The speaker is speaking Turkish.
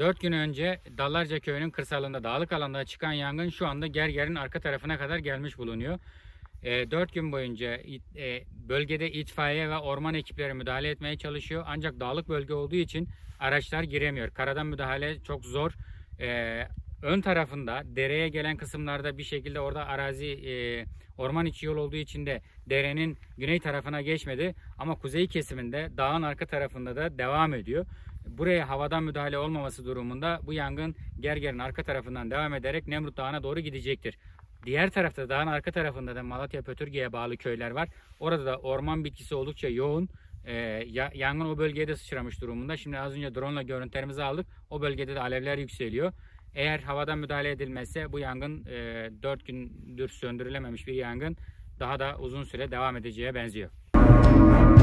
4 gün önce Dallarca köyünün kırsalında dağlık alanda çıkan yangın şu anda Gerger'in arka tarafına kadar gelmiş bulunuyor. 4 gün boyunca bölgede itfaiye ve orman ekipleri müdahale etmeye çalışıyor. Ancak dağlık bölge olduğu için araçlar giremiyor. Karadan müdahale çok zor. Ön tarafında dereye gelen kısımlarda bir şekilde orada arazi orman içi yol olduğu için de derenin güney tarafına geçmedi. Ama kuzey kesiminde dağın arka tarafında da devam ediyor. Buraya havadan müdahale olmaması durumunda bu yangın Gerger'in arka tarafından devam ederek Nemrut Dağı'na doğru gidecektir. Diğer tarafta dağın arka tarafında da Malatya Pötürge'ye bağlı köyler var. Orada da orman bitkisi oldukça yoğun. Yangın o bölgeye de sıçramış durumunda. Şimdi az önce drone ile görüntülerimizi aldık. O bölgede de alevler yükseliyor. Eğer havadan müdahale edilmezse bu yangın 4 gündür söndürülememiş bir yangın daha da uzun süre devam edeceğe benziyor.